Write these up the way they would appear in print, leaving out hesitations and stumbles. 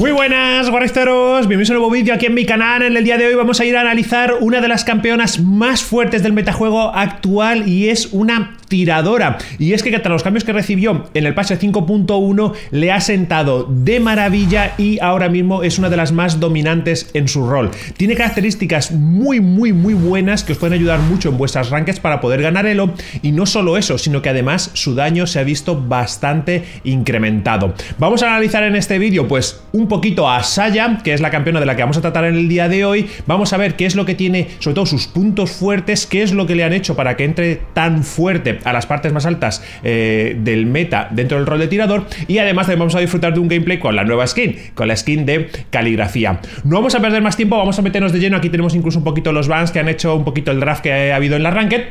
Muy buenas, guarristeros, bienvenidos a un nuevo vídeo aquí en mi canal. En el día de hoy vamos a ir a analizar una de las campeonas más fuertes del metajuego actual y es una tiradora. Y es que tras los cambios que recibió en el patch 5.1 le ha sentado de maravilla y ahora mismo es una de las más dominantes en su rol. Tiene características muy buenas que os pueden ayudar mucho en vuestras rankeds para poder ganar elo, y no solo eso, sino que además su daño se ha visto bastante incrementado. Vamos a analizar en este vídeo pues un poquito a Xayah, que es la campeona de la que vamos a tratar en el día de hoy. Vamos a ver qué es lo que tiene, sobre todo sus puntos fuertes, qué es lo que le han hecho para que entre tan fuerte a las partes más altas del meta dentro del rol de tirador, y además también vamos a disfrutar de un gameplay con la nueva skin, con la skin de caligrafía. No vamos a perder más tiempo, vamos a meternos de lleno. Aquí tenemos incluso un poquito los bans que han hecho un poquito el draft que ha habido en la ranked.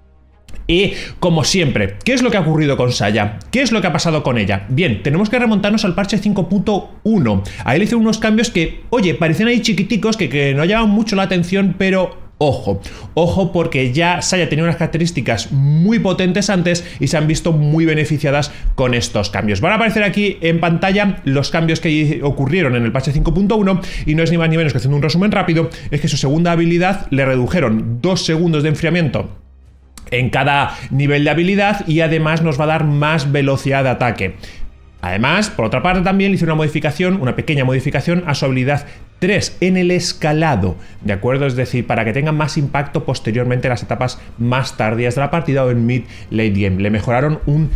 Y como siempre, ¿qué es lo que ha ocurrido con Xayah? ¿Qué es lo que ha pasado con ella? Bien, tenemos que remontarnos al parche 5.1. Ahí le hice unos cambios que, oye, parecían ahí chiquiticos, que no llamaban mucho la atención, pero ojo, porque ya Xayah tenía unas características muy potentes antes y se han visto muy beneficiadas con estos cambios. Van a aparecer aquí en pantalla los cambios que ocurrieron en el patch 5.1 y no es ni más ni menos que, haciendo un resumen rápido, es que su segunda habilidad le redujeron 2 segundos de enfriamiento en cada nivel de habilidad y además nos va a dar más velocidad de ataque. Además, por otra parte, también le hice una modificación, una pequeña modificación a su habilidad 3 en el escalado, ¿de acuerdo? Es decir, para que tenga más impacto posteriormente en las etapas más tardías de la partida o en mid-late game. Le mejoraron un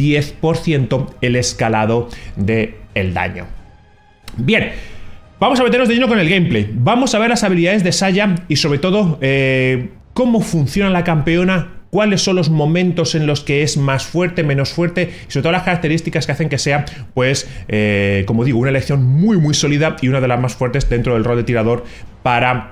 10% el escalado del daño. Bien, vamos a meternos de lleno con el gameplay. Vamos a ver las habilidades de Xayah y sobre todo cómo funciona la campeona, cuáles son los momentos en los que es más fuerte, menos fuerte, y sobre todo las características que hacen que sea, pues, como digo, una elección muy sólida y una de las más fuertes dentro del rol de tirador para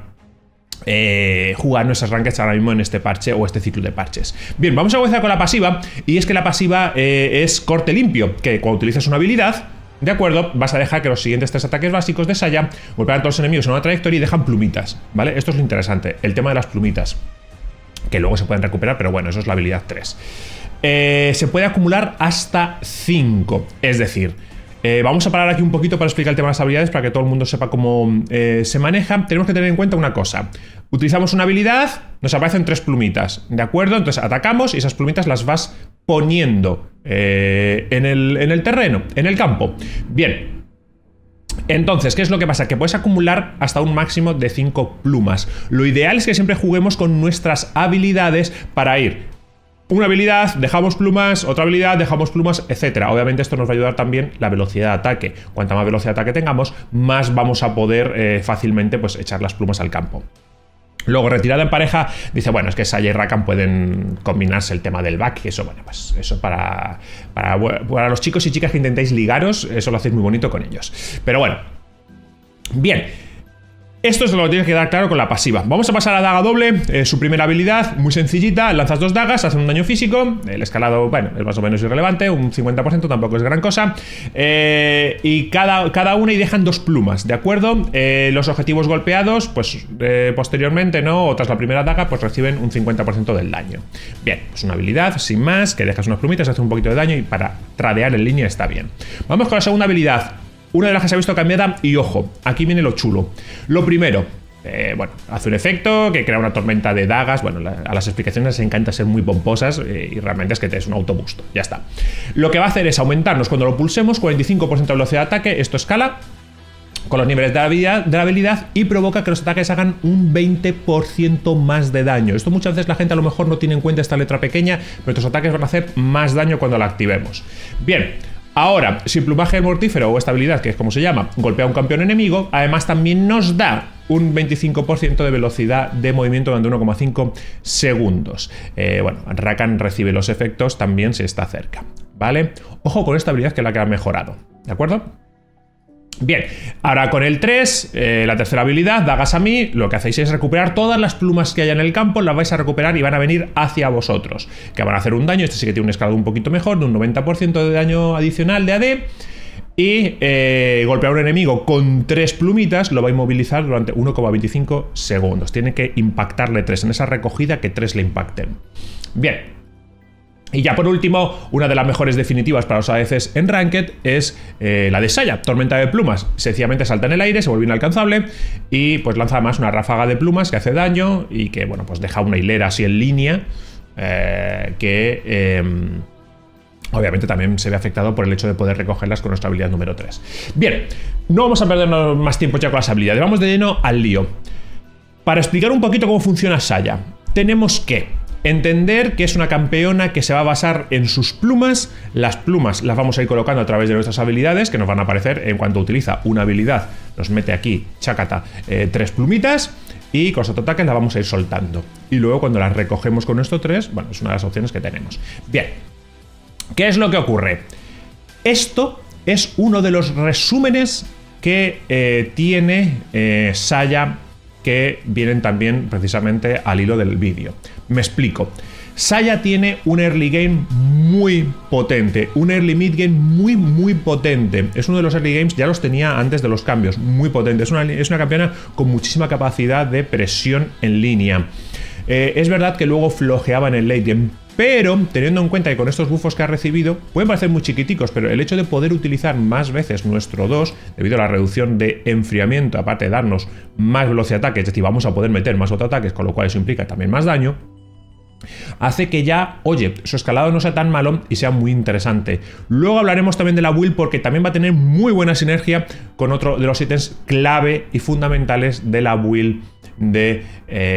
jugar nuestras rankeds ahora mismo en este parche o este ciclo de parches. Bien, vamos a comenzar con la pasiva, y es que la pasiva es corte limpio, que cuando utilizas una habilidad, de acuerdo, vas a dejar que los siguientes 3 ataques básicos de Xayah golpean a todos los enemigos en una trayectoria y dejan plumitas, ¿vale? Esto es lo interesante, el tema de las plumitas, que luego se pueden recuperar, pero bueno, eso es la habilidad 3. Se puede acumular hasta 5, es decir, vamos a parar aquí un poquito para explicar el tema de las habilidades para que todo el mundo sepa cómo se maneja. Tenemos que tener en cuenta una cosa: utilizamos una habilidad, nos aparecen 3 plumitas, ¿de acuerdo? Entonces atacamos y esas plumitas las vas poniendo en el terreno, en el campo. Bien. Entonces, ¿qué es lo que pasa? Que puedes acumular hasta un máximo de 5 plumas. Lo ideal es que siempre juguemos con nuestras habilidades para ir una habilidad, dejamos plumas, otra habilidad, dejamos plumas, etcétera. Obviamente esto nos va a ayudar también la velocidad de ataque. Cuanta más velocidad de ataque tengamos, más vamos a poder fácilmente pues echar las plumas al campo. Luego, retirada en pareja, dice, bueno, es que Xayah y Rakan pueden combinarse el tema del back, y eso, bueno, pues eso para los chicos y chicas que intentáis ligaros, eso lo hacéis muy bonito con ellos. Pero bueno, bien. Esto es lo que tienes que dar claro con la pasiva. Vamos a pasar a daga doble, su primera habilidad, muy sencillita, lanzas 2 dagas, hacen un daño físico, el escalado, bueno, es más o menos irrelevante, un 50%, tampoco es gran cosa, y cada una y dejan 2 plumas, ¿de acuerdo? Los objetivos golpeados, pues posteriormente, ¿no? O tras la primera daga, pues reciben un 50% del daño. Bien, pues una habilidad, sin más, que dejas unas plumitas, hace un poquito de daño y para tradear en línea está bien. Vamos con la segunda habilidad. Una de las que se ha visto cambiada, y ojo, aquí viene lo chulo. Lo primero, bueno, hace un efecto que crea una tormenta de dagas. Bueno, a las explicaciones les encanta ser muy pomposas y realmente es que te es un autobusto, ya está. Lo que va a hacer es aumentarnos cuando lo pulsemos 45% de velocidad de ataque. Esto escala con los niveles de la habilidad y provoca que los ataques hagan un 20% más de daño. Esto muchas veces la gente a lo mejor no tiene en cuenta esta letra pequeña, pero estos ataques van a hacer más daño cuando la activemos. Bien. Ahora, si el plumaje mortífero o esta habilidad, que es como se llama, golpea a un campeón enemigo, además también nos da un 25% de velocidad de movimiento durante 1,5 segundos. Bueno, Rakan recibe los efectos también si está cerca, ¿vale? Ojo con esta habilidad, que es la que ha mejorado, ¿de acuerdo? Bien, ahora con el 3, la tercera habilidad, dagas a mí, lo que hacéis es recuperar todas las plumas que haya en el campo, las vais a recuperar y van a venir hacia vosotros, que van a hacer un daño. Este sí que tiene un escalado un poquito mejor, de un 90% de daño adicional de AD, y golpear a un enemigo con 3 plumitas lo va a inmovilizar durante 1,25 segundos. Tiene que impactarle 3 en esa recogida, que 3 le impacten. Bien. Y ya por último, una de las mejores definitivas para los ADCs en Ranked es la de Xayah, Tormenta de Plumas. Sencillamente salta en el aire, se vuelve inalcanzable y pues lanza además una ráfaga de plumas que hace daño y que, bueno, pues deja una hilera así en línea obviamente también se ve afectado por el hecho de poder recogerlas con nuestra habilidad número 3. Bien, no vamos a perdernos más tiempo ya con las habilidades, vamos de lleno al lío. Para explicar un poquito cómo funciona Xayah, tenemos que entender que es una campeona que se va a basar en sus plumas. Las plumas las vamos a ir colocando a través de nuestras habilidades, que nos van a aparecer en cuanto utiliza una habilidad. Nos mete aquí, chácata, 3 plumitas, y con los ataques las vamos a ir soltando. Y luego cuando las recogemos con nuestro 3, bueno, es una de las opciones que tenemos. Bien, ¿qué es lo que ocurre? Esto es uno de los resúmenes que tiene Xayah, que vienen también precisamente al hilo del vídeo. Me explico. Xayah tiene un early game muy potente, un early mid game muy potente. Es uno de los early games, ya los tenía antes de los cambios, muy potente. Es una campeona con muchísima capacidad de presión en línea. Es verdad que luego flojeaba en el late game, pero teniendo en cuenta que con estos buffos que ha recibido, pueden parecer muy chiquiticos, pero el hecho de poder utilizar más veces nuestro 2, debido a la reducción de enfriamiento, aparte de darnos más velocidad de ataque, es decir, vamos a poder meter más autoataques, con lo cual eso implica también más daño, hace que ya, oye, su escalado no sea tan malo y sea muy interesante. Luego hablaremos también de la build, porque también va a tener muy buena sinergia con otro de los ítems clave y fundamentales de la build de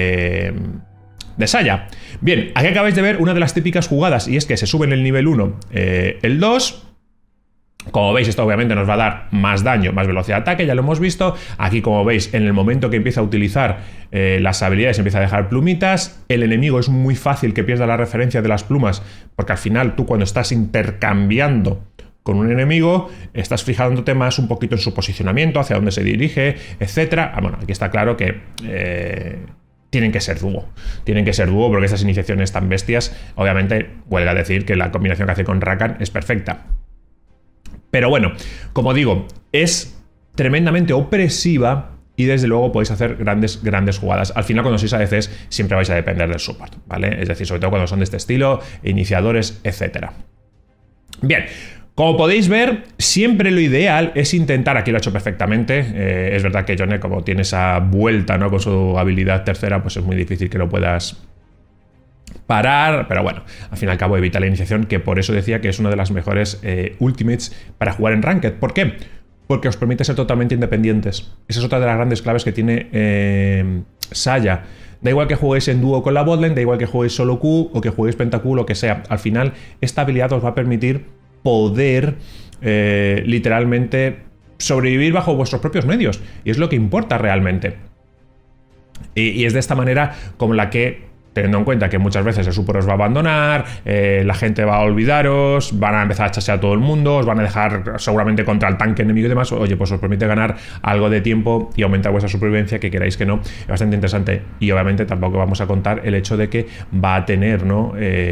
Xayah. Bien, aquí acabáis de ver una de las típicas jugadas, y es que se sube en el nivel 1 el 2. Como veis, esto obviamente nos va a dar más daño, más velocidad de ataque, ya lo hemos visto. Aquí, como veis, en el momento que empieza a utilizar las habilidades, empieza a dejar plumitas. El enemigo es muy fácil que pierda la referencia de las plumas, porque al final tú, cuando estás intercambiando con un enemigo, estás fijándote más un poquito en su posicionamiento, hacia dónde se dirige, etc. Bueno, aquí está claro que tienen que ser dúo. Tienen que ser dúo porque estas iniciaciones tan bestias, obviamente, huelga a decir que la combinación que hace con Rakan es perfecta. Pero bueno, como digo, es tremendamente opresiva y desde luego podéis hacer grandes jugadas. Al final, cuando sois ADCs, siempre vais a depender del support, ¿vale? Es decir, sobre todo cuando son de este estilo, iniciadores, etc. Bien. Como podéis ver, siempre lo ideal es intentar, aquí lo ha hecho perfectamente, es verdad que Yone, como tiene esa vuelta, ¿no?, con su habilidad tercera, pues es muy difícil que lo puedas parar, pero bueno, al fin y al cabo evita la iniciación, que por eso decía que es una de las mejores ultimates para jugar en Ranked. ¿Por qué? Porque os permite ser totalmente independientes. Esa es otra de las grandes claves que tiene Xayah. Da igual que juguéis en dúo con la botlane, da igual que juguéis solo Q o que juguéis penta Q, lo que sea. Al final, esta habilidad os va a permitir poder literalmente sobrevivir bajo vuestros propios medios, y es lo que importa realmente. Y es de esta manera como la que, teniendo en cuenta que muchas veces el support os va a abandonar, la gente va a olvidaros, van a empezar a chasear a todo el mundo, os van a dejar seguramente contra el tanque enemigo y demás, oye, pues os permite ganar algo de tiempo y aumentar vuestra supervivencia, que queráis que no, es bastante interesante. Y obviamente tampoco vamos a contar el hecho de que va a tener, ¿no?,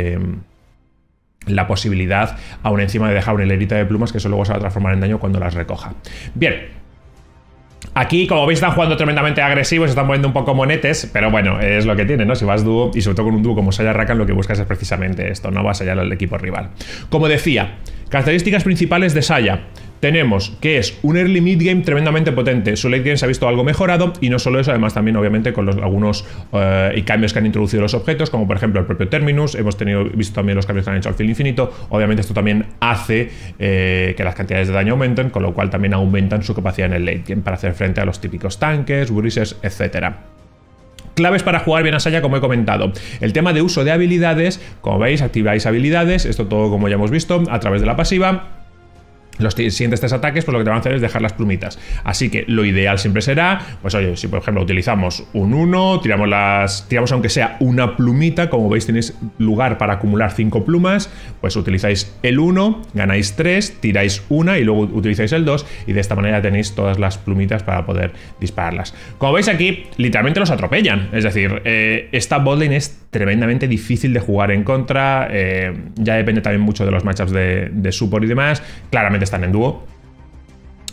la posibilidad, aún encima de dejar una hilerita de plumas, que eso luego se va a transformar en daño cuando las recoja. Bien, aquí, como veis, están jugando tremendamente agresivos, están poniendo un poco monetes, pero bueno, es lo que tiene, ¿no? Si vas dúo, y sobre todo con un dúo como Xayah Rakan, lo que buscas es precisamente esto, no vas allá al equipo rival. Como decía, características principales de Xayah. Tenemos que es un early mid game tremendamente potente. Su late game se ha visto algo mejorado, y no solo eso, además también obviamente con algunos cambios que han introducido los objetos, como por ejemplo el propio Terminus. Hemos visto también los cambios que han hecho al filo infinito. Obviamente esto también hace que las cantidades de daño aumenten, con lo cual también aumentan su capacidad en el late game para hacer frente a los típicos tanques, bruisers, etcétera. Claves para jugar bien a Xayah, como he comentado. El tema de uso de habilidades, como veis, activáis habilidades, esto todo como ya hemos visto, a través de la pasiva. Los siguientes 3 ataques, pues lo que te van a hacer es dejar las plumitas. Así que lo ideal siempre será, pues oye, si por ejemplo utilizamos un 1, tiramos aunque sea una plumita, como veis tenéis lugar para acumular 5 plumas, pues utilizáis el 1, ganáis 3, tiráis una y luego utilizáis el 2, y de esta manera tenéis todas las plumitas para poder dispararlas. Como veis aquí, literalmente los atropellan, es decir, esta botlane es tremendamente difícil de jugar en contra, ya depende también mucho de los matchups de support y demás. Claramente están en dúo,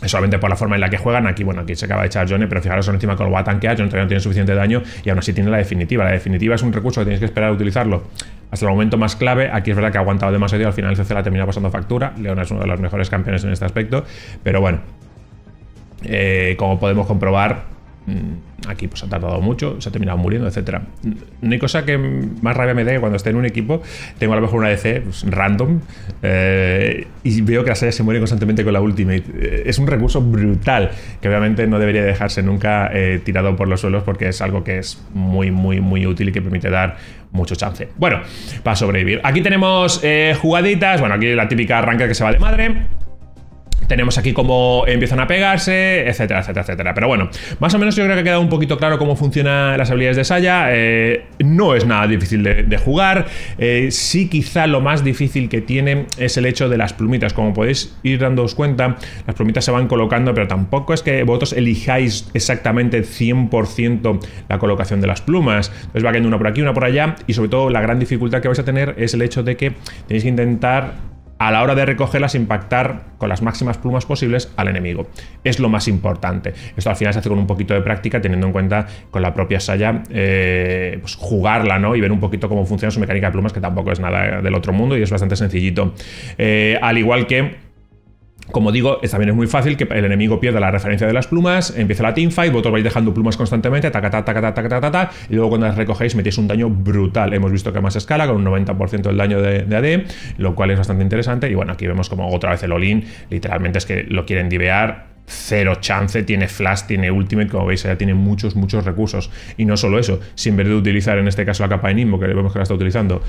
solamente por la forma en la que juegan. Aquí, bueno, aquí se acaba de echar Johnny, pero fijaros encima que lo va a tanquear. Johnny todavía no tiene suficiente daño y aún así tiene la definitiva. La definitiva es un recurso que tienes que esperar a utilizarlo hasta el momento más clave. Aquí es verdad que ha aguantado demasiado y al final el CC la termina pasando factura. Leona es uno de los mejores campeones en este aspecto, pero bueno, como podemos comprobar, aquí pues ha tardado mucho, se ha terminado muriendo, etcétera. No hay cosa que más rabia me dé que cuando esté en un equipo, tengo a lo mejor una ADC pues, random, y veo que la Saya se muere constantemente con la ultimate. Es un recurso brutal que obviamente no debería dejarse nunca tirado por los suelos, porque es algo que es muy útil y que permite dar mucho chance. Bueno, para sobrevivir. Aquí tenemos jugaditas. Bueno, aquí la típica arranca que se va de madre. Tenemos aquí cómo empiezan a pegarse, etcétera, etcétera, etcétera. Pero bueno, más o menos yo creo que ha quedado un poquito claro cómo funcionan las habilidades de Saya. No es nada difícil de jugar. Sí, quizá lo más difícil que tiene es el hecho de las plumitas. Como podéis ir dándoos cuenta, las plumitas se van colocando, pero tampoco es que vosotros elijáis exactamente 100% la colocación de las plumas. Entonces va cayendo una por aquí, una por allá, y sobre todo la gran dificultad que vais a tener es el hecho de que tenéis que intentar, a la hora de recogerlas, impactar con las máximas plumas posibles al enemigo. Es lo más importante. Esto al final se hace con un poquito de práctica, teniendo en cuenta con la propia Saya, pues jugarla, ¿no? Y ver un poquito cómo funciona su mecánica de plumas, que tampoco es nada del otro mundo y es bastante sencillito. Al igual que, como digo, también es muy fácil que el enemigo pierda la referencia de las plumas, empieza la teamfight, vosotros vais dejando plumas constantemente, y luego cuando las recogéis metéis un daño brutal. Hemos visto que más escala, con un 90% del daño de AD, lo cual es bastante interesante. Y bueno, aquí vemos como otra vez el all-in, literalmente es que lo quieren divear. Cero chance, tiene flash, tiene ultimate, como veis ya tiene muchos recursos. Y no solo eso, si en vez de utilizar en este caso la capa de Nimbo, que vemos que la está utilizando,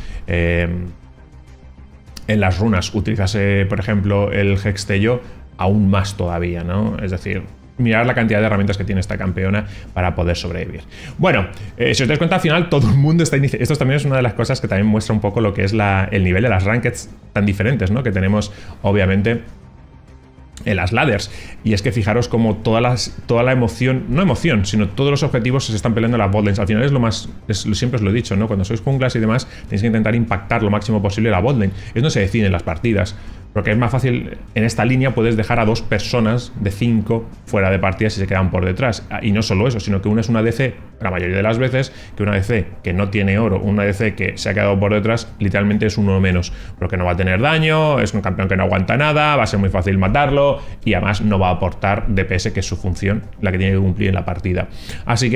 en las runas utilizase, por ejemplo, el Hextello, aún más todavía, ¿no? Es decir, mirar la cantidad de herramientas que tiene esta campeona para poder sobrevivir. Bueno, si os dais cuenta, al final todo el mundo está iniciando. Esto también es una de las cosas que también muestra un poco lo que es el nivel de las rankeds tan diferentes, ¿no? Que tenemos, obviamente, en las ladders. Y es que fijaros como toda la emoción, no emoción, sino todos los objetivos se están peleando en las botlanes. Al final es lo más, siempre os lo he dicho, ¿no? Cuando sois junglas y demás, tenéis que intentar impactar lo máximo posible la botlane. Eso no se decide en las partidas, porque es más fácil, en esta línea puedes dejar a 2 personas de 5 fuera de partida si se quedan por detrás. Y no solo eso, sino que una es una ADC, la mayoría de las veces, que una ADC que no tiene oro, una ADC que se ha quedado por detrás, literalmente es uno menos, porque no va a tener daño, es un campeón que no aguanta nada, va a ser muy fácil matarlo y además no va a aportar DPS, que es su función, la que tiene que cumplir en la partida. Así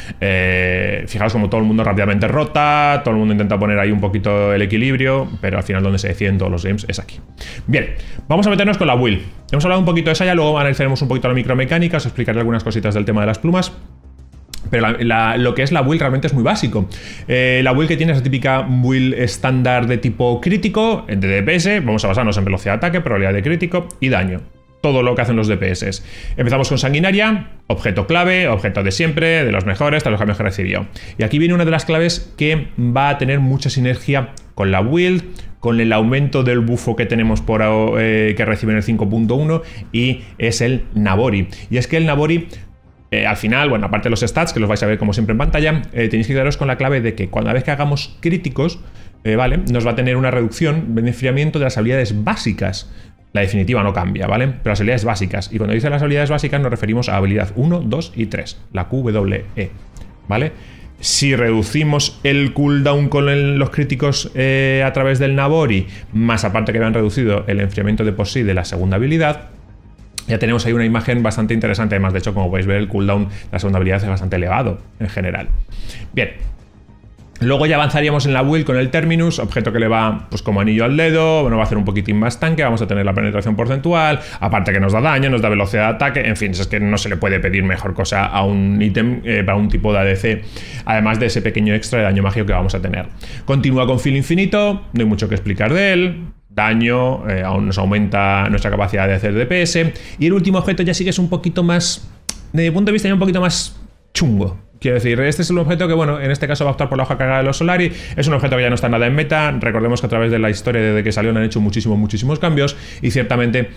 que, fijaos como todo el mundo rápidamente rota, todo el mundo intenta poner ahí un poquito el equilibrio, pero al final donde se deciden todos los games es aquí. Bien, vamos a meternos con la build. Hemos hablado un poquito de Saya, luego analizaremos un poquito la micromecánica, os explicaré algunas cositas del tema de las plumas. Pero lo que es la build realmente es muy básico. La build que tiene es la típica build estándar de tipo crítico, de DPS. Vamos a basarnos en velocidad de ataque, probabilidad de crítico y daño. Todo lo que hacen los DPS. Empezamos con Sanguinaria, objeto clave, objeto de siempre, de los mejores, de los cambios que recibió. Y aquí viene una de las claves que va a tener mucha sinergia con la build, con el aumento del bufo que tenemos que recibe en el 5.1, y es el Nabori. Y es que el Nabori, al final, bueno, aparte de los stats, que los vais a ver como siempre en pantalla, tenéis que quedaros con la clave de que cada vez que hagamos críticos, ¿vale? Nos va a tener una reducción de enfriamiento de las habilidades básicas. La definitiva no cambia, ¿vale? Pero las habilidades básicas. Y cuando dice las habilidades básicas nos referimos a habilidad 1, 2 y 3. La QWE, ¿vale? Si reducimos el cooldown con los críticos a través del Nabori, más aparte que habían reducido el enfriamiento de por sí de la segunda habilidad, ya tenemos ahí una imagen bastante interesante. Además, de hecho, como podéis ver, el cooldown de la segunda habilidad es bastante elevado en general. Bien. Luego ya avanzaríamos en la build con el Terminus, objeto que le va pues como anillo al dedo. Bueno, va a hacer un poquitín más tanque, vamos a tener la penetración porcentual, aparte que nos da daño, nos da velocidad de ataque, en fin, es que no se le puede pedir mejor cosa a un ítem para un tipo de ADC, además de ese pequeño extra de daño mágico que vamos a tener. Continúa con filo infinito, no hay mucho que explicar de él. Daño, aún nos aumenta nuestra capacidad de hacer DPS. Y el último objeto ya sí que es un poquito más, desde mi punto de vista, ya un poquito más chungo. Quiero decir, este es el objeto que, bueno, en este caso va a optar por la hoja cargada de los Solari. Es un objeto que ya no está nada en meta. Recordemos que a través de la historia desde que salió han hecho muchísimos cambios. Y ciertamente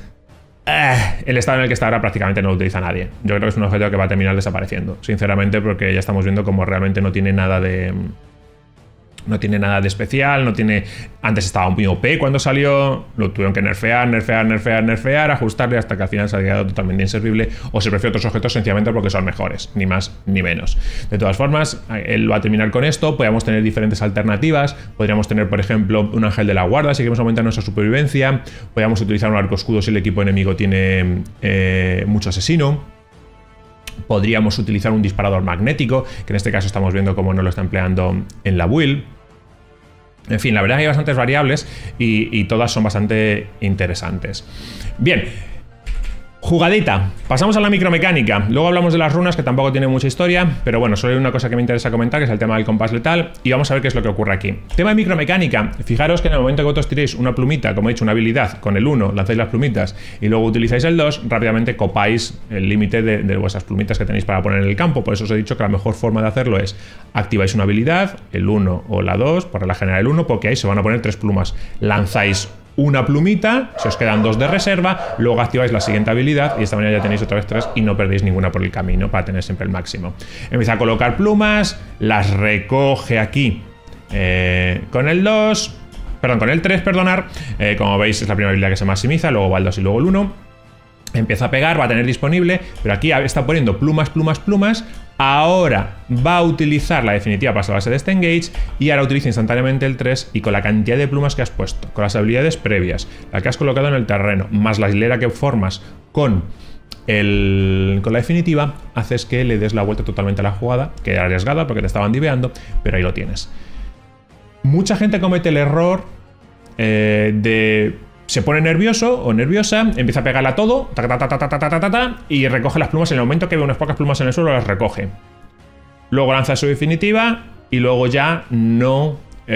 el estado en el que está ahora prácticamente no lo utiliza nadie. Yo creo que es un objeto que va a terminar desapareciendo, sinceramente, porque ya estamos viendo como realmente no tiene nada de No tiene nada de especial, no tiene... Antes estaba muy OP cuando salió, lo tuvieron que nerfear, ajustarle hasta que al final se ha quedado totalmente inservible, o se prefiere otros objetos sencillamente porque son mejores, ni más ni menos. De todas formas, él va a terminar con esto, podríamos tener diferentes alternativas, podríamos tener, por ejemplo, un ángel de la guarda si queremos aumentar nuestra supervivencia, podríamos utilizar un arco escudo si el equipo enemigo tiene mucho asesino. Podríamos utilizar un disparador magnético, que en este caso estamos viendo cómo no lo está empleando en la build. En fin, la verdad es que hay bastantes variables y todas son bastante interesantes. Bien, jugadita. Pasamos a la micromecánica. Luego hablamos de las runas, que tampoco tiene mucha historia, pero bueno, solo hay una cosa que me interesa comentar, que es el tema del compás letal, y vamos a ver qué es lo que ocurre aquí. Tema de micromecánica. Fijaros que en el momento que vosotros tiréis una plumita, como he dicho, una habilidad, con el 1 lanzáis las plumitas y luego utilizáis el 2, rápidamente copáis el límite de vuestras plumitas que tenéis para poner en el campo. Por eso os he dicho que la mejor forma de hacerlo es activáis una habilidad, el 1 o la 2, por regla general el 1, porque ahí se van a poner 3 plumas. Lanzáis una plumita, se os quedan 2 de reserva, luego activáis la siguiente habilidad y de esta manera ya tenéis otra vez 3 y no perdéis ninguna por el camino para tener siempre el máximo. Empieza a colocar plumas, las recoge aquí con el 2, perdón, con el 3, perdonar. Como veis es la primera habilidad que se maximiza, luego va el 2 y luego el 1. Empieza a pegar, va a tener disponible, pero aquí está poniendo plumas. Ahora va a utilizar la definitiva para salvarse de este engage y ahora utiliza instantáneamente el 3 y con la cantidad de plumas que has puesto, con las habilidades previas, la que has colocado en el terreno, más la hilera que formas con la definitiva, haces que le des la vuelta totalmente a la jugada, que era arriesgada porque te estaban diveando, pero ahí lo tienes. Mucha gente comete el error se pone nervioso o nerviosa, empieza a pegarle a todo, y recoge las plumas en el momento que ve unas pocas plumas en el suelo, las recoge. Luego lanza su definitiva y luego ya no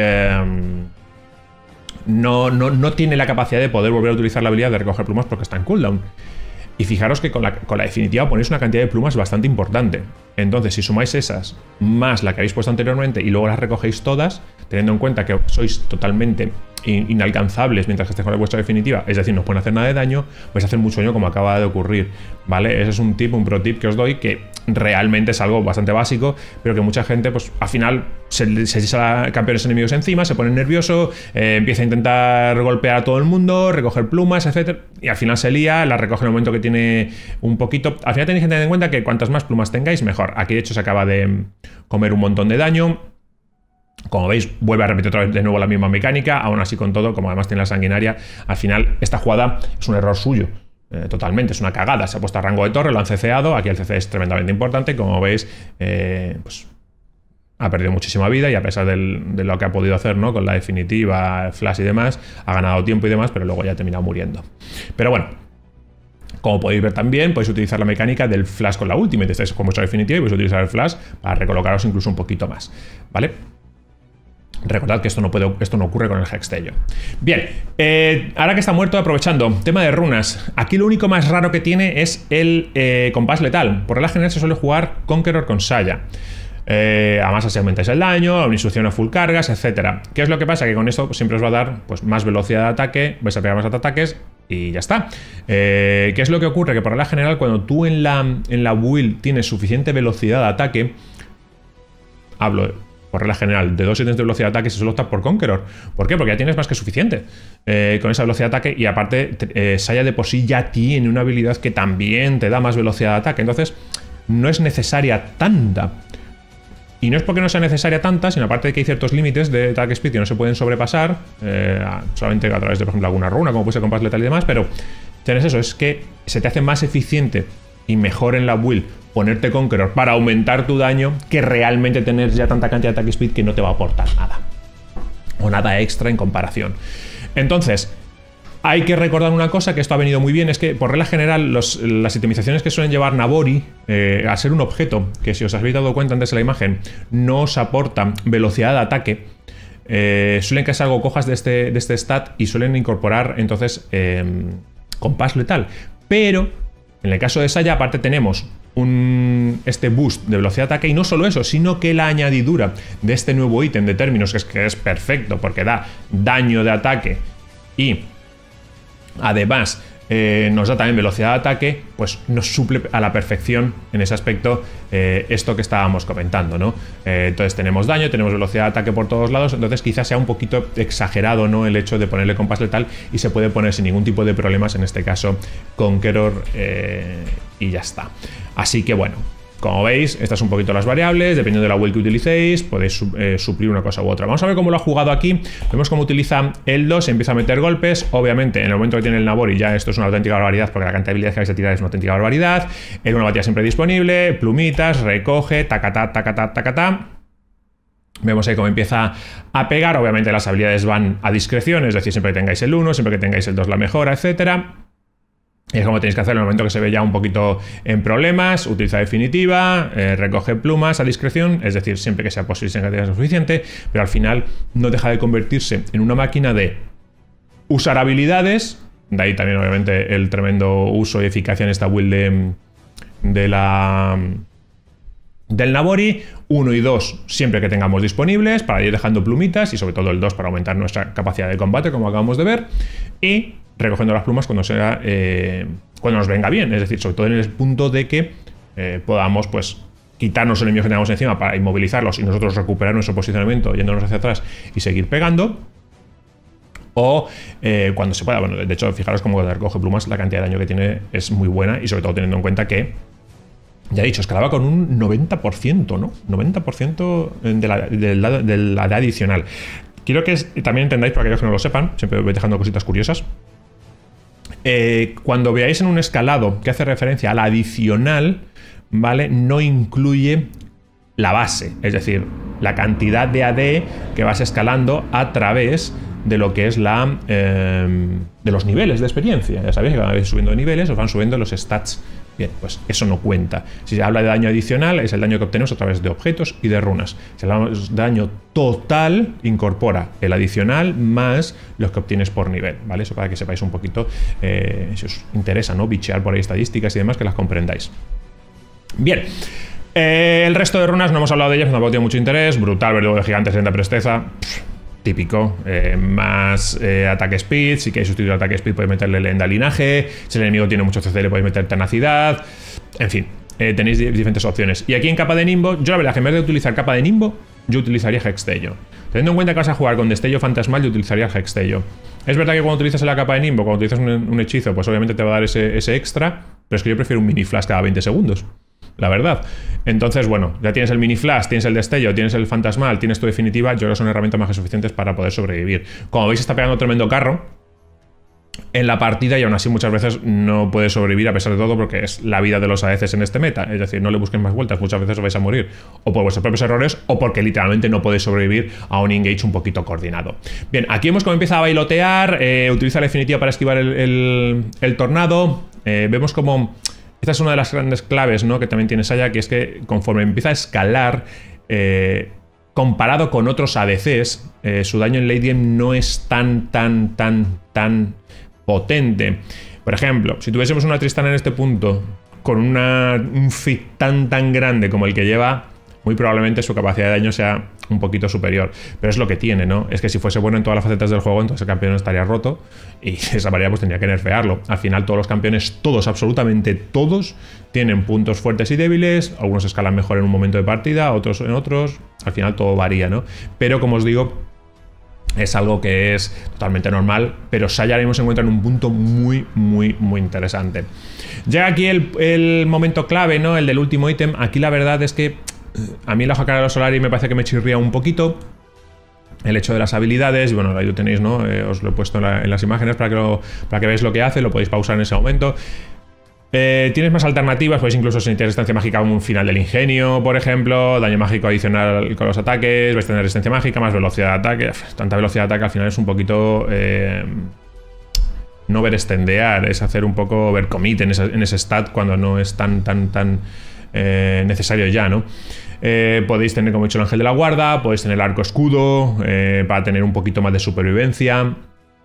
tiene la capacidad de poder volver a utilizar la habilidad de recoger plumas porque está en cooldown. Y fijaros que con la definitiva ponéis una cantidad de plumas bastante importante. Entonces, si sumáis esas más la que habéis puesto anteriormente y luego las recogéis todas, teniendo en cuenta que sois totalmente inalcanzables mientras que estéis con la vuestra definitiva, es decir, no os pueden hacer nada de daño, vais a hacer mucho daño como acaba de ocurrir, ¿vale? Ese es un pro tip que os doy, que realmente es algo bastante básico, pero que mucha gente, pues al final se echa a campeones enemigos encima, se pone nervioso, empieza a intentar golpear a todo el mundo, recoger plumas, etcétera, y al final se lía, la recoge en el momento que tiene un poquito. Al final tenéis que tener en cuenta que cuantas más plumas tengáis, mejor. Aquí de hecho se acaba de comer un montón de daño. Como veis, vuelve a repetir otra vez de nuevo la misma mecánica, aún así con todo, como además tiene la sanguinaria, al final esta jugada es un error suyo. Totalmente, es una cagada. Se ha puesto a rango de torre, lo han CCado, aquí el CC es tremendamente importante, como veis, pues ha perdido muchísima vida y a pesar de lo que ha podido hacer, ¿no? Con la definitiva, flash y demás, ha ganado tiempo y demás, pero luego ya ha terminado muriendo. Pero bueno, como podéis ver también, podéis utilizar la mecánica del flash con la ultimate. Estáis con vuestra definitiva y podéis utilizar el flash para recolocaros incluso un poquito más, ¿vale? Recordad que esto no ocurre con el Hextello. Bien, ahora que está muerto, aprovechando, tema de runas. Aquí lo único más raro que tiene es el compás letal. Por regla general se suele jugar Conqueror con Saya. Además así aumentáis el daño, una instrucción a full cargas, etcétera. ¿Qué es lo que pasa? Que con esto siempre os va a dar pues, más velocidad de ataque, vais a pegar más ataques y ya está. ¿Qué es lo que ocurre? Que por regla general cuando tú en la build tienes suficiente velocidad de ataque, por regla general, de 2 ítems de velocidad de ataque se suele optar por Conqueror. ¿Por qué? Porque ya tienes más que suficiente con esa velocidad de ataque y aparte Saya de por sí ya tiene una habilidad que también te da más velocidad de ataque. Entonces no es necesaria tanta. Y no es porque no sea necesaria tanta, sino aparte de que hay ciertos límites de attack speed que no se pueden sobrepasar, solamente a través de, por ejemplo, alguna runa, como puede ser compás letal y demás, pero tienes eso, es que se te hace más eficiente y mejor en la build ponerte Conqueror para aumentar tu daño que realmente tener ya tanta cantidad de attack speed que no te va a aportar nada. O nada extra en comparación. Entonces, hay que recordar una cosa, que esto ha venido muy bien, es que por regla general las itemizaciones que suelen llevar Nabori, al ser un objeto que si os habéis dado cuenta antes de la imagen, no os aporta velocidad de ataque, suelen que algo cojas de este stat y suelen incorporar entonces compás letal. Pero en el caso de Saya, aparte tenemos este boost de velocidad de ataque y no solo eso, sino que la añadidura de este nuevo ítem de términos, que es perfecto porque da daño de ataque y además nos da también velocidad de ataque, pues nos suple a la perfección en ese aspecto esto que estábamos comentando, ¿no? Entonces tenemos daño, tenemos velocidad de ataque por todos lados, entonces quizás sea un poquito exagerado, ¿no?, el hecho de ponerle compás letal, y se puede poner sin ningún tipo de problemas, en este caso Conqueror, y ya está. Así que bueno, como veis, estas son un poquito las variables, dependiendo de la build que utilicéis, podéis suplir una cosa u otra. Vamos a ver cómo lo ha jugado aquí. Vemos cómo utiliza el 2, empieza a meter golpes. Obviamente, en el momento que tiene el Nabori, ya esto es una auténtica barbaridad, porque la cantidad de habilidades que vais a tirar es una auténtica barbaridad. El 1 batía siempre disponible, plumitas, recoge, tacatá, tacatá, tacatá. Vemos ahí cómo empieza a pegar. Obviamente las habilidades van a discreción, es decir, siempre que tengáis el 1, siempre que tengáis el 2 la mejora, etcétera. Es como tenéis que hacer en el momento que se ve ya un poquito en problemas. Utiliza definitiva, recoge plumas a discreción, es decir, siempre que sea posible, sin cantidad suficiente, pero al final no deja de convertirse en una máquina de usar habilidades. De ahí también, obviamente, el tremendo uso y eficacia en esta build del Nabori. 1 y 2 siempre que tengamos disponibles, para ir dejando plumitas, y sobre todo el 2 para aumentar nuestra capacidad de combate, como acabamos de ver, y recogiendo las plumas cuando sea cuando nos venga bien, es decir, sobre todo en el punto de que podamos, pues, quitarnos los enemigos que tengamos encima para inmovilizarlos y nosotros recuperar nuestro posicionamiento yéndonos hacia atrás y seguir pegando. O cuando se pueda. Bueno, de hecho, fijaros cómo cuando recoge plumas la cantidad de daño que tiene es muy buena, y sobre todo teniendo en cuenta que, ya he dicho, escalaba con un 90%, ¿no? 90% de la de adicional. Quiero que también entendáis, para aquellos que no lo sepan, siempre voy dejando cositas curiosas. Cuando veáis en un escalado que hace referencia a la adicional, ¿vale?, no incluye la base, es decir, la cantidad de AD que vas escalando a través de lo que es de los niveles de experiencia. Ya sabéis que cada vez subiendo de niveles os van subiendo los stats. Bien, pues eso no cuenta. Si se habla de daño adicional, es el daño que obtenemos a través de objetos y de runas. Si hablamos de daño total, incorpora el adicional más los que obtienes por nivel, ¿vale? Eso para que sepáis un poquito, si os interesa, ¿no?, bichear por ahí estadísticas y demás, que las comprendáis. Bien. El resto de runas no hemos hablado de ellas, tampoco tiene mucho interés. Brutal, verdugo de gigante, 60 presteza. Típico, más ataque speed. Si queréis sustituir ataque speed, podéis meterle leyenda linaje. Si el enemigo tiene mucho CC, le podéis meter tenacidad. En fin, tenéis diferentes opciones. Y aquí en capa de Nimbo, yo la verdad que en vez de utilizar capa de Nimbo, yo utilizaría Hextello. Teniendo en cuenta que vas a jugar con destello fantasmal, yo utilizaría Hextello. Es verdad que cuando utilizas la capa de Nimbo, cuando utilizas un hechizo, pues obviamente te va a dar ese extra, pero es que yo prefiero un mini flash cada 20 segundos. La verdad. Entonces, bueno, ya tienes el mini flash, tienes el destello, tienes el fantasmal, tienes tu definitiva. Yo creo que son herramientas más que suficientes para poder sobrevivir. Como veis, está pegando tremendo carro en la partida, y aún así muchas veces no puede sobrevivir a pesar de todo, porque es la vida de los ADCs en este meta. Es decir, no le busquen más vueltas, muchas veces os vais a morir o por vuestros propios errores o porque literalmente no podéis sobrevivir a un engage un poquito coordinado. Bien, aquí vemos cómo empieza a bailotear, utiliza la definitiva para esquivar el tornado. Vemos como esta es una de las grandes claves, ¿no?, que también tiene Saya, que es que conforme empieza a escalar, comparado con otros ADCs, su daño en late game no es tan potente. Por ejemplo, si tuviésemos una Tristana en este punto con un fit tan grande como el que lleva, muy probablemente su capacidad de daño sea un poquito superior. Pero es lo que tiene, ¿no? Es que si fuese bueno en todas las facetas del juego, entonces el campeón estaría roto y esa variedad pues tendría que nerfearlo. Al final todos los campeones, absolutamente todos, tienen puntos fuertes y débiles. Algunos escalan mejor en un momento de partida, otros en otros. Al final todo varía, ¿no? Pero como os digo, es algo que es totalmente normal, pero Saya ahora mismo se encuentra en un punto muy interesante. Llega aquí el momento clave, ¿no?, el del último ítem. Aquí la verdad es que a mí la Jacara de los Solari me parece que me chirría un poquito el hecho de las habilidades. Y bueno, ahí lo tenéis, ¿no? Os lo he puesto en las imágenes para que veáis lo que hace. Lo podéis pausar en ese momento. Tienes más alternativas, podéis incluso sentir resistencia mágica como un final del ingenio, por ejemplo, daño mágico adicional con los ataques, vais a tener resistencia mágica, más velocidad de ataque. Tanta velocidad de ataque al final es un poquito no ver estendear, es hacer un poco ver commit en ese stat cuando no es tan necesario ya, ¿no? Podéis tener, como he dicho, el ángel de la guarda, podéis tener el arco escudo para tener un poquito más de supervivencia.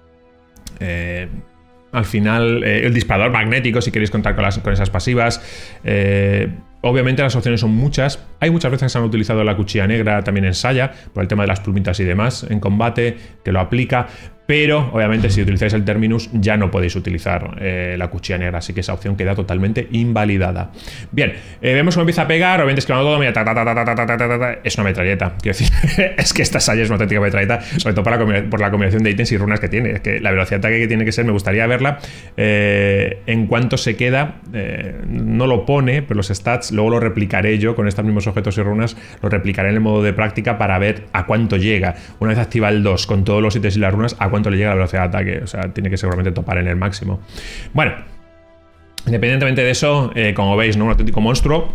Al final, el disparador magnético, si queréis contar con esas pasivas. Obviamente las opciones son muchas. Hay muchas veces que se han utilizado la cuchilla negra también en Saya, por el tema de las plumitas y demás en combate, que lo aplica. pero obviamente si utilizáis el Terminus ya no podéis utilizar la cuchilla negra, así que esa opción queda totalmente invalidada. Bien, vemos cómo empieza a pegar, obviamente esquivando todo, mira, es una metralleta, quiero decir, es que esta Saya es una auténtica metralleta, sobre todo por la combinación de ítems y runas que tiene, es que la velocidad de ataque que tiene que ser, me gustaría verla en cuanto se queda, no lo pone, pero los stats luego lo replicaré yo con estos mismos objetos y runas, lo replicaré en el modo de práctica para ver a cuánto llega, una vez activa el 2 con todos los ítems y las runas, a cuánto le llega la velocidad de ataque, o sea, tiene que seguramente topar en el máximo. Bueno, independientemente de eso, como veis, ¿no? Un auténtico monstruo.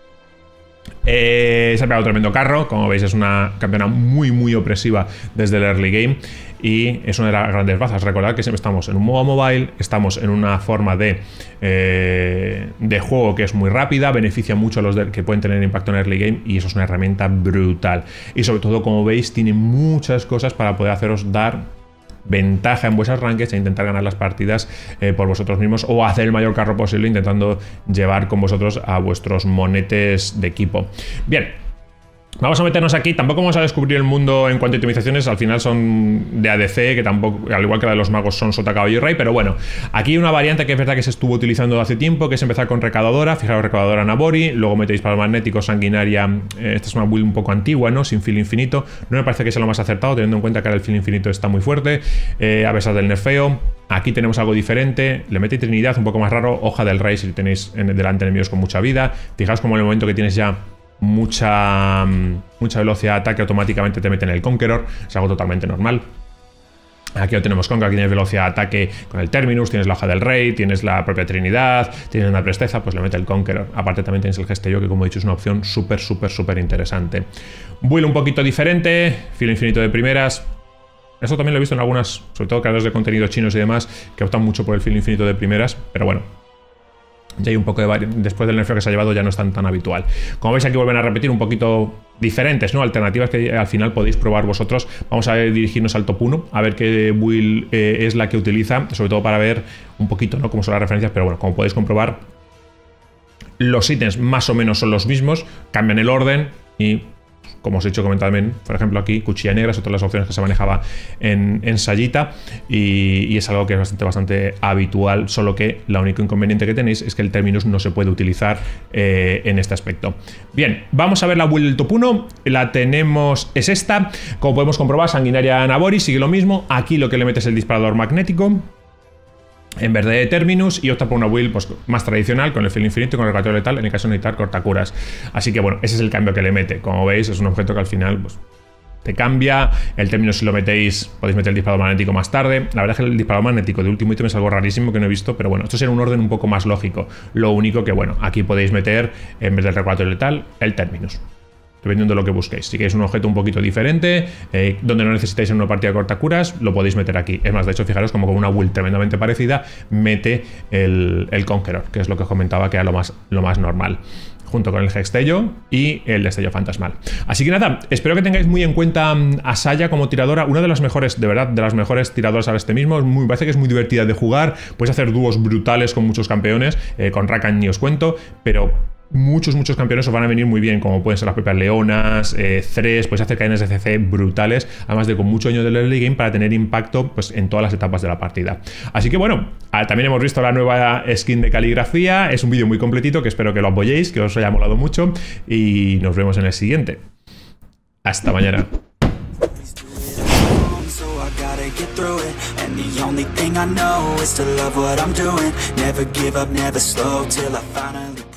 Se ha pegado un tremendo carro, como veis es una campeona muy opresiva desde el early game y es una de las grandes bazas. Recordad que siempre estamos en un modo mobile, estamos en una forma de juego que es muy rápida, beneficia mucho a los que pueden tener impacto en early game y eso es una herramienta brutal. Y sobre todo, como veis, tiene muchas cosas para poder haceros dar ventaja en vuestras rankings e intentar ganar las partidas por vosotros mismos o hacer el mayor carro posible intentando llevar con vosotros a vuestros monetes de equipo. Bien, vamos a meternos aquí, tampoco vamos a descubrir el mundo en cuanto a optimizaciones, al final son de ADC, que tampoco, al igual que la de los magos, son Sota, Caballo y Rey, pero bueno, aquí hay una variante que es verdad que se estuvo utilizando hace tiempo, que es empezar con Recaudadora, fijaros, Recaudadora Nabori, luego metéis para el magnético, Sanguinaria, esta es una build un poco antigua, ¿no? Sin feel infinito, no me parece que sea lo más acertado, teniendo en cuenta que ahora el feel infinito está muy fuerte, a pesar del nerfeo. Aquí tenemos algo diferente, le metéis Trinidad, un poco más raro, Hoja del Rey si tenéis delante enemigos con mucha vida, fijaos como en el momento que tienes ya mucha velocidad de ataque, automáticamente te mete en el Conqueror, es algo totalmente normal. Aquí lo tenemos con que aquí tienes velocidad de ataque con el Terminus, tienes la Hoja del Rey, tienes la propia Trinidad, tienes una presteza, pues le mete el Conqueror. Aparte también tienes el Gestello, que como he dicho es una opción súper interesante. Build un poquito diferente, filo infinito de primeras. Esto también lo he visto en algunas, sobre todo creadores de contenido chinos y demás, que optan mucho por el filo infinito de primeras, pero bueno, ya hay un poco de después del nerfeo que se ha llevado ya no es tan habitual. Como veis aquí vuelven a repetir un poquito diferentes, ¿no? Alternativas que al final podéis probar vosotros. Vamos a dirigirnos al top 1, a ver qué build es la que utiliza, sobre todo para ver un poquito, ¿no? Cómo son las referencias, pero bueno, como podéis comprobar, los ítems más o menos son los mismos, cambian el orden y, como os he dicho, comentar también, por ejemplo aquí, cuchilla negra, es otra de las opciones que se manejaba en Sayita y es algo que es bastante habitual, solo que la único inconveniente que tenéis es que el Terminus no se puede utilizar en este aspecto. Bien, vamos a ver la build del top 1, la tenemos, es esta, como podemos comprobar, Sanguinaria Nabori, sigue lo mismo, aquí lo que le metes es el disparador magnético en vez de Terminus y opta por una build pues, más tradicional con el filo infinito y con el regateo letal en el caso de necesitar cortacuras. Así que bueno, ese es el cambio que le mete. Como veis, es un objeto que al final pues, te cambia. El Terminus, si lo metéis, podéis meter el disparador magnético más tarde. La verdad es que el disparador magnético de último ítem es algo rarísimo que no he visto, pero bueno, esto será un orden un poco más lógico. Lo único que bueno, aquí podéis meter en vez del regateo letal el Terminus, dependiendo de lo que busquéis. Si queréis un objeto un poquito diferente, donde no necesitáis en una partida de cortacuras, lo podéis meter aquí. Es más, de hecho, fijaros como con una build tremendamente parecida, mete el Conqueror, que es lo que os comentaba que era lo más normal, junto con el Gestello y el Destello Fantasmal. Así que nada, espero que tengáis muy en cuenta a Saya como tiradora, una de las mejores, de verdad, de las mejores tiradoras ahora este mismo. Me parece que es muy divertida de jugar, puedes hacer dúos brutales con muchos campeones, con Rakan ni os cuento, pero muchos campeones os van a venir muy bien, como pueden ser las propias Leonas, Thresh, podéis hacer cadenas de CC brutales, además de con mucho año del early game para tener impacto pues, en todas las etapas de la partida. Así que bueno, también hemos visto la nueva skin de caligrafía, es un vídeo muy completito que espero que lo apoyéis, que os haya molado mucho y nos vemos en el siguiente. Hasta mañana. Get through it, and the only thing I know is to love what I'm doing. Never give up, never slow till I finally